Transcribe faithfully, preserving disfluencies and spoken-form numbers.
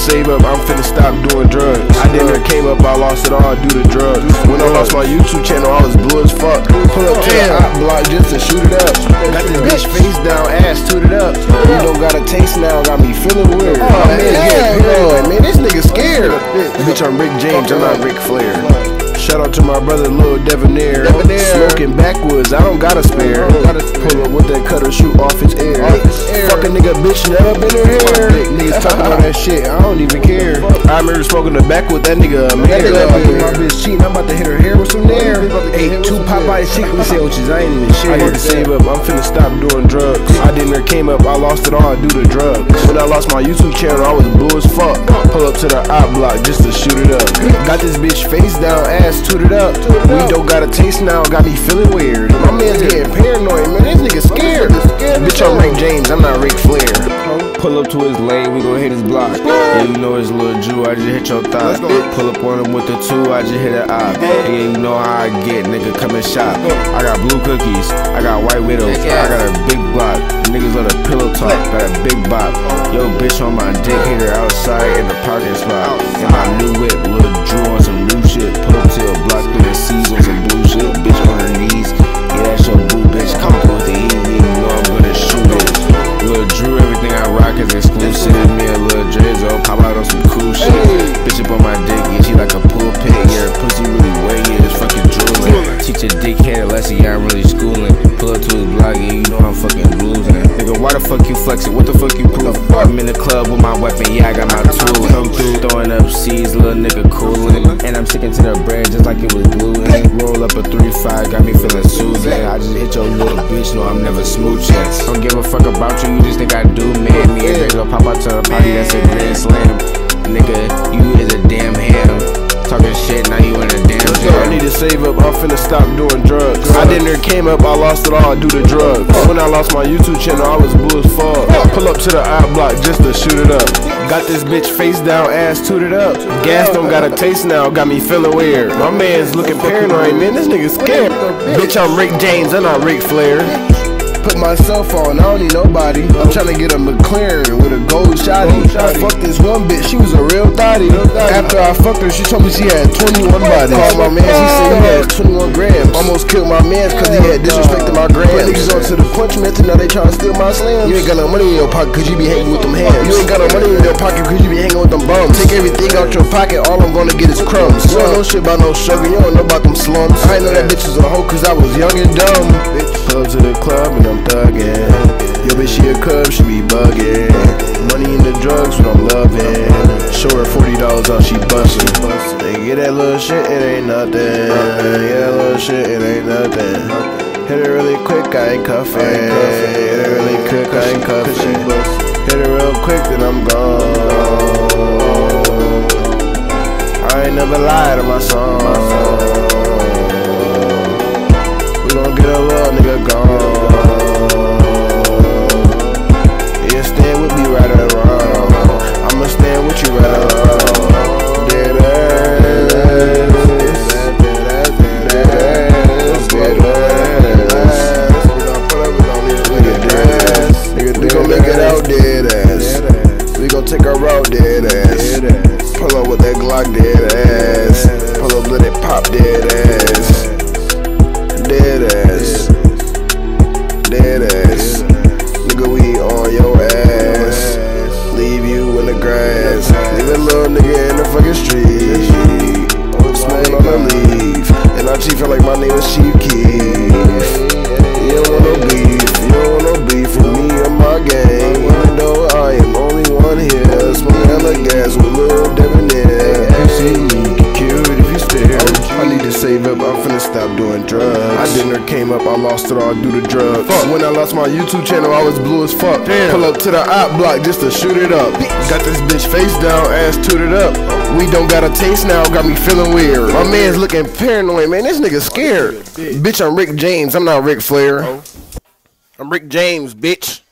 save up, I'm finna stop doing drugs. I didn't came up, I lost it all due to drugs. When I lost my YouTube channel, I was blue as fuck. Pull up to the hot block just to shoot it up. Got this bitch face down, ass tooted up. You don't got a taste now, got me feeling weird. My man getting paranoid, man, this nigga scared. Bitch, I'm Rick James, I'm not Ric Flair. Shout out to my brother Lil Debonair. Smoking backwoods, I don't got a spare. Pull up with that cutter, shoot off his air. Fuck a nigga, bitch, never been her hair. Niggas talking about that shit, I don't even care. I remember smoking the backwood, that nigga a man. My bitch cheating, I'm about to hit her hair with some nair. Ate two Popeye chicken sandwiches, I ain't even share. I need to save up, I'm finna stop doing drugs. I didn't came up, I lost it all due to drugs. When I lost my YouTube channel, I was blue as fuck. Pull up to the op block just to shoot it up. Got this bitch face down, ass tooted up. We don't got a taste now, got me feeling weird. My man's getting paranoid, man, this nigga scared. Bitch, I'm Rick James, I'm not Ric Flair. Pull up to his lane, we gon' hit his block. Yeah, you know it's Lil Drew, I just hit your thigh. Pull up on him with the two, I just hit an eye. Yeah, you know how I get, nigga, come and shop. I got blue cookies, I got white widows, I got a big block. Niggas love a pillow talk, got a big bop. Yo, bitch on my dick, hit her outside in the parking spot. In my new whip, Lil Drew on some new shit. Pull up to a block through the seas on some bullshit. Bitch on her knees, yeah, that's your boo, bitch. Come through with the E, yeah, you know I'm gonna shoot it. Lil Drew, everything I rock is exclusive. Me and Lil Drizzo, pop out on some cool shit. Bitch up on my dick, yeah, she like a pool pit. Yeah, her pussy really wet, yeah, it's fucking drooling. Teach a dickhead a lesson, yeah, I'm really schooling. Pull up to his block, yeah, you know I'm fucking losing. Nigga, why the fuck you flexing? What the fuck you prove? I'm in the club with my weapon, yeah, I got my tool. Come through, throwing up C's, little nigga coolin'. And I'm sticking to the bread just like it was gluten. Roll up a three five, got me feeling soothing. I just hit your little bitch, no, I'm never smooching. Don't give a fuck about you, you just think I do, man. Me and Draco pop out to the party, that's a grand slam. Nigga, you is a damn ham. Talking shit, now you in a damn jam. I need to save up, I'm finna stop doing drugs. I didn't came up, I lost it all due to drugs. When I lost my YouTube channel, I was blue as fuck. Pull up to the op block just to shoot it up. Got this bitch face down, ass tooted up. Gas don't got a taste now, got me feeling weird. My man's looking paranoid, man, this nigga scared. Bitch, I'm Rick James, I'm not Ric Flair. Put myself on, I don't need nobody. I'm tryna get a McLaren with a gold shotty. I fucked this one bitch, she was a real thotty. After I fucked her, she told me she had twenty-one bodies. Called my man, he said he had twenty-one grams. Almost killed my mans cause he had disrespected my grams. Put niggas on to the punch method, now they tryna steal my slams. You ain't got no money in your pocket cause you be hanging with them hams. You ain't got no money in your pocket cause you be hanging with them bums. Take everything out your pocket, all I'm gonna get is crumbs. You don't know shit about no sugar, you don't know about them slums. I ain't know that bitch was a hoe cause I was young and dumb. Pull up to the club and I'm thuggin'. Yo bitch, she a cub, she be buggin'. Money in the drugs, what I'm lovin'. Show her forty dollars out, she bustin'. They get that little shit, it ain't nothing. Get that little shit, it ain't nothing. Hit her really quick, I ain't cuffin'. Hit her really quick, I ain't cuffin'. Hit her real quick, then I'm gone. I ain't never lied to my song. We gon' get a little nigga gone. Take her out, dead ass. Pull up with that Glock, dead ass. Pull up, let it pop, dead ass. Dead ass. Dead ass. Nigga, we on your ass. Leave you in the grass. Leave a little nigga in the fucking street. Smoking on the leaf. And I chief feel like my name is Chief Keef. You don't want no beef. You don't want no beef with me or my gang. Even though I am only one here. Smoking hella gas with Lil Debonair. You see me, get cute if you stare. I need to save up, I'm finna stop doing drugs. I didn't came up, I lost it all due to drugs. Fuck. When I lost my YouTube channel, I was blue as fuck. Damn. Pull up to the op block just to shoot it up. Got this bitch face down, ass tooted up. We don't got a taste now, got me feeling weird. My man's looking paranoid, man, this nigga scared. Bitch, I'm Rick James, I'm not Ric Flair. I'm Rick James, bitch.